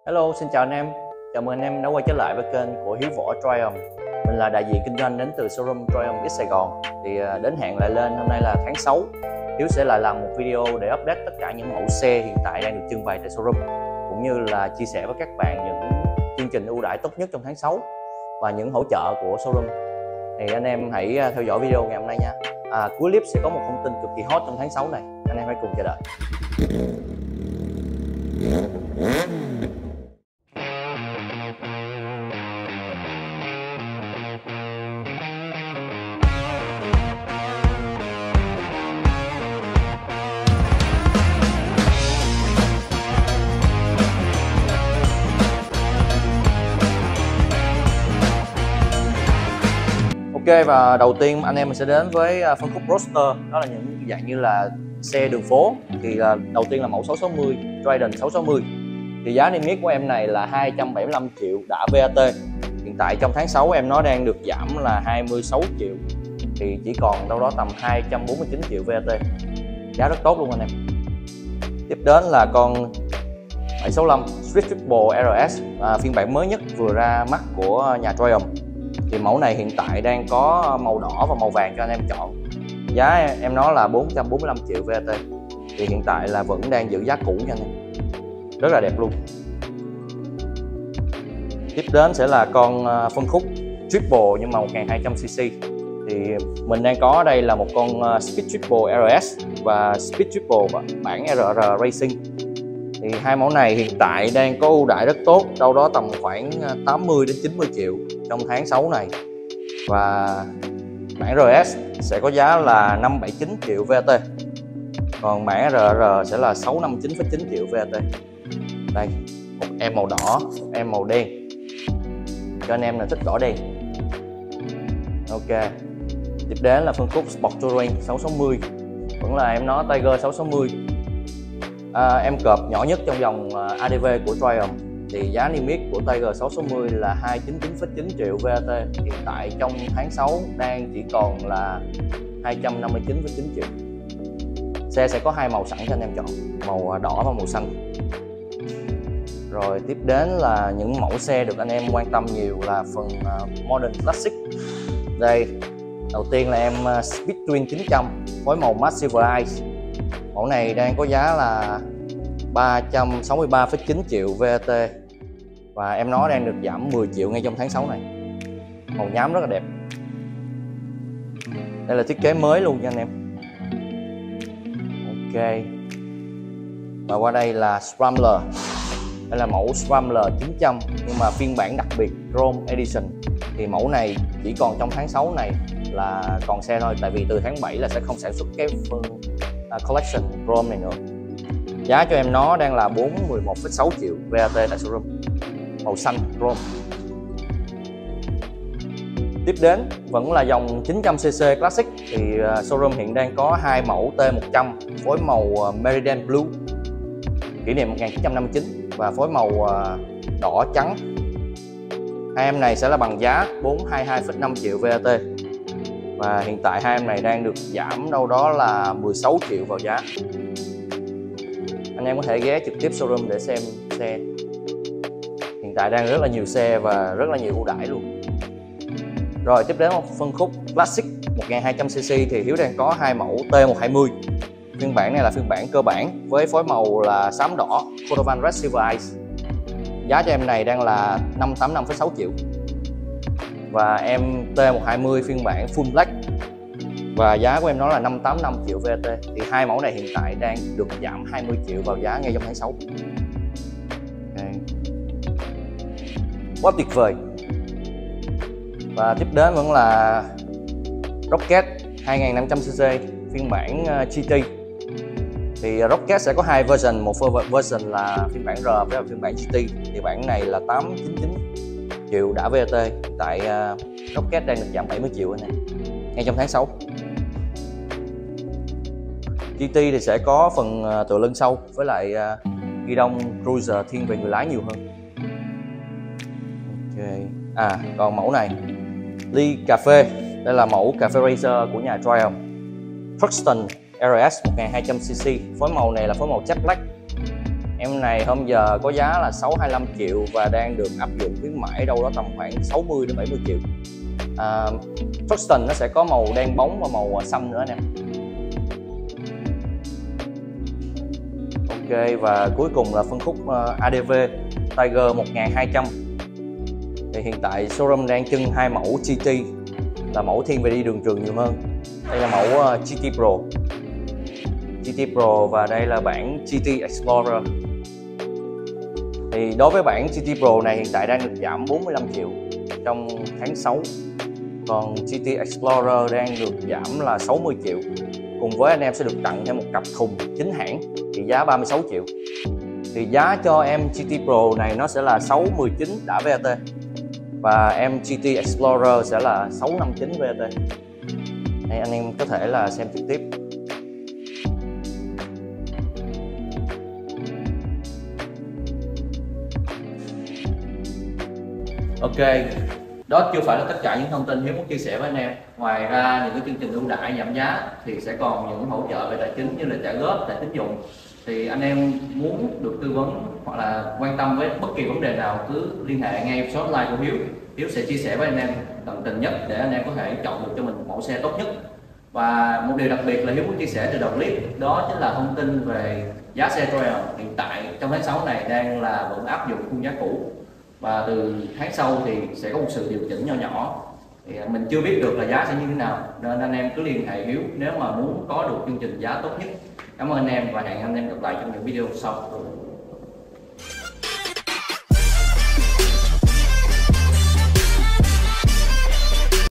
Hello, xin chào anh em. Chào mừng anh em đã quay trở lại với kênh của Hiếu Võ Triumph. Mình là đại diện kinh doanh đến từ showroom Triumph X Sài Gòn. Đến hẹn lại lên, hôm nay là tháng 6. Hiếu sẽ lại làm một video để update tất cả những mẫu xe hiện tại đang được trưng bày tại showroom, cũng như là chia sẻ với các bạn những chương trình ưu đãi tốt nhất trong tháng 6 và những hỗ trợ của showroom. Thì anh em hãy theo dõi video ngày hôm nay nha. Cuối clip sẽ có một thông tin cực kỳ hot trong tháng 6 này. Anh em hãy cùng chờ đợi. Ok, và đầu tiên anh em mình sẽ đến với phân khúc Roadster, đó là những dạng như là xe đường phố. Thì đầu tiên là mẫu 660 Trident 660. Thì giá niêm yết của em này là 275 triệu đã VAT. Hiện tại trong tháng 6 em nó đang được giảm là 26 triệu, thì chỉ còn đâu đó tầm 249 triệu VAT. Giá rất tốt luôn anh em. Tiếp đến là con 765 Street Triple RS, phiên bản mới nhất vừa ra mắt của nhà Triumph. Thì mẫu này hiện tại đang có màu đỏ và màu vàng cho anh em chọn. Giá em nó là 445 triệu VAT. Thì hiện tại là vẫn đang giữ giá cũ cho anh em. Rất là đẹp luôn. Tiếp đến sẽ là con phân khúc Triple nhưng mà 1200cc. Thì mình đang có ở đây là một con Speed Triple RS và Speed Triple bản RR Racing. Thì hai mẫu này hiện tại đang có ưu đãi rất tốt, đâu đó tầm khoảng 80 đến 90 triệu trong tháng 6 này. Và bản RS sẽ có giá là 579 triệu VAT. Còn bản RR sẽ là 659,9 triệu VAT. Đây, một em màu đỏ, một em màu đen. Cho anh em là thích đỏ đen. Ok. Tiếp đến là phân khúc Sport Touring 660. Vẫn là em nó Tiger 660. Em cọp nhỏ nhất trong dòng ADV của Triumph. Thì giá niêm yết của Tiger 660 là 299,9 triệu VAT. Hiện tại trong tháng 6 đang chỉ còn là 259,9 triệu. Xe sẽ có hai màu sẵn cho anh em chọn, màu đỏ và màu xanh. Rồi tiếp đến là những mẫu xe được anh em quan tâm nhiều là phần Modern Classic. Đây, đầu tiên là em Speed Twin 900 phối màu Matte Silver Ice. Mẫu này đang có giá là 363,9 triệu VAT. Và em nó đang được giảm 10 triệu ngay trong tháng 6 này. Màu nhám rất là đẹp. Đây là thiết kế mới luôn cho anh em. Ok. Và qua đây là Scrambler. Đây là mẫu Scrambler 900 nhưng mà phiên bản đặc biệt Chrome Edition. Thì mẫu này chỉ còn trong tháng 6 này là còn xe thôi, tại vì từ tháng 7 là sẽ không sản xuất cái phân collection Chrome này nữa. Giá cho em nó đang là 411,6 triệu VAT tại showroom. Màu xanh Chrome. Tiếp đến vẫn là dòng 900cc Classic. Thì showroom hiện đang có hai mẫu T100 phối màu Meridian Blue kỷ niệm 1959 và phối màu đỏ trắng. Hai em này sẽ là bằng giá 422,5 triệu VAT. Và hiện tại hai em này đang được giảm đâu đó là 16 triệu vào giá. Anh em có thể ghé trực tiếp showroom để xem xe. Hiện tại đang rất là nhiều xe và rất là nhiều ưu đãi luôn. Rồi tiếp đến một phân khúc Classic 1200cc thì Hiếu đang có hai mẫu T120. Phiên bản này là phiên bản cơ bản với phối màu là xám đỏ Cordovan Red Silver Ice. Giá cho em này đang là 585,6 triệu. Và em T120 phiên bản Full Black và giá của em nó là 585 triệu VAT. Thì hai mẫu này hiện tại đang được giảm 20 triệu vào giá ngay trong tháng 6. Okay. Quá tuyệt vời. Và tiếp đến vẫn là Rocket 2500cc phiên bản GT. Thì Rocket sẽ có hai version, một version là phiên bản R với phiên bản GT. Thì bản này là 899 triệu đã VAT. Hiện tại Rocket đang được giảm 70 triệu này ngay trong tháng 6. GT thì sẽ có phần tựa lưng sau với lại ghi đông cruiser thiên về người lái nhiều hơn. Ok. Còn mẫu này ly cà phê, đây là mẫu cà phê racer của nhà Triumph. Truxton RS 1200cc, phối màu này là phối màu jet black. Em này hôm giờ có giá là 625 triệu và đang được áp dụng khuyến mãi đâu đó tầm khoảng 60 đến 70 triệu. Truxton nó sẽ có màu đen bóng và màu xanh nữa anh em. Ok, và cuối cùng là phân khúc ADV Tiger 1200. Thì hiện tại showroom đang trưng hai mẫu GT, là mẫu thiên về đi đường trường nhiều hơn. Đây là mẫu GT Pro, GT Pro và đây là bản GT Explorer. Thì đối với bản GT Pro này hiện tại đang được giảm 45 triệu trong tháng 6. Còn GT Explorer đang được giảm là 60 triệu. Cùng với anh em sẽ được tặng thêm một cặp thùng chính hãng trị giá 36 triệu. Thì giá cho em GT Pro này nó sẽ là 619 đã VAT. Và em GT Explorer sẽ là 659 VAT. Đây, anh em có thể là xem trực tiếp. Ok, đó chưa phải là tất cả những thông tin Hiếu muốn chia sẻ với anh em. Ngoài ra những cái chương trình ưu đãi giảm giá thì sẽ còn những hỗ trợ về tài chính như là trả góp, tài tín dụng. Thì anh em muốn được tư vấn hoặc là quan tâm với bất kỳ vấn đề nào cứ liên hệ ngay số hotline của Hiếu. Hiếu sẽ chia sẻ với anh em tận tình nhất để anh em có thể chọn được cho mình mẫu xe tốt nhất. Và một điều đặc biệt là Hiếu muốn chia sẻ từ đầu clip đó chính là thông tin về giá xe Trail hiện tại trong tháng 6 này đang là vẫn áp dụng khung giá cũ. Và từ tháng sau thì sẽ có một sự điều chỉnh nho nhỏ, thì mình chưa biết được là giá sẽ như thế nào, nên anh em cứ liên hệ Hiếu nếu mà muốn có được chương trình giá tốt nhất. Cảm ơn anh em và hẹn anh em gặp lại trong những video sau.